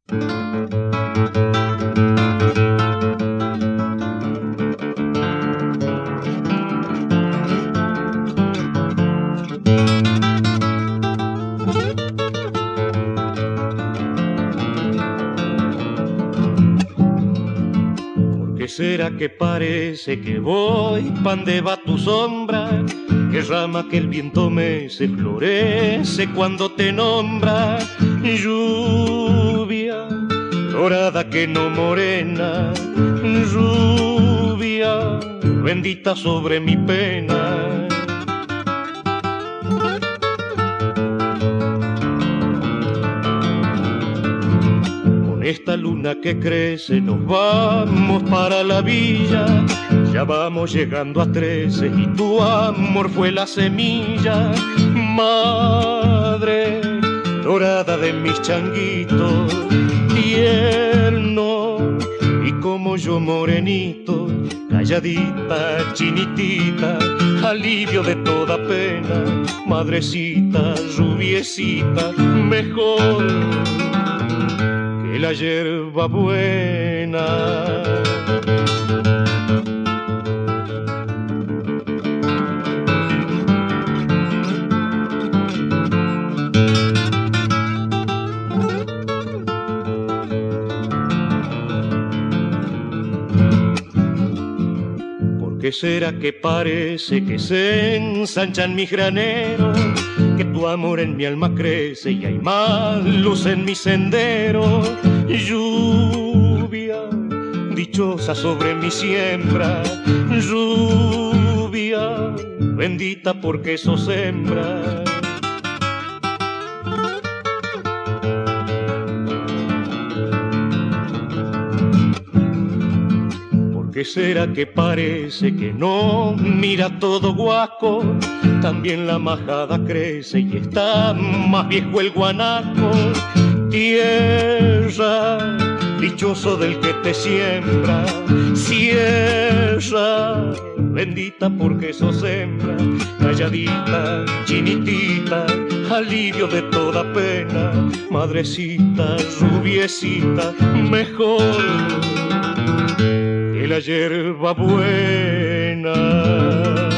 ¿Qué será que parece que voy pan de va tu sombra? Que rama que el viento mece, florece cuando te nombra. Lluvia dorada que no morena, lluvia bendita sobre mi pena. Esta luna que crece nos vamos para la villa, ya vamos llegando a 13 y tu amor fue la semilla. Madre dorada de mis changuitos, tierno y como yo morenito, calladita, chinitita, alivio de toda pena, madrecita, rubiecita, mejor que la hierba buena. ¿Por qué será que parece que se ensanchan mis graneros? Que tu amor en mi alma crece y hay más luz en mi sendero. Lluvia dichosa sobre mi siembra, lluvia bendita porque sos hembra. ¿Por qué será que parece que no mira todo guaco? También la majada crece y está más viejo el guanaco. Tierra, dichoso del que te siembra, sierra, bendita porque sos hembra, calladita, chinitita, alivio de toda pena, madrecita, rubiecita, mejor que la hierba buena.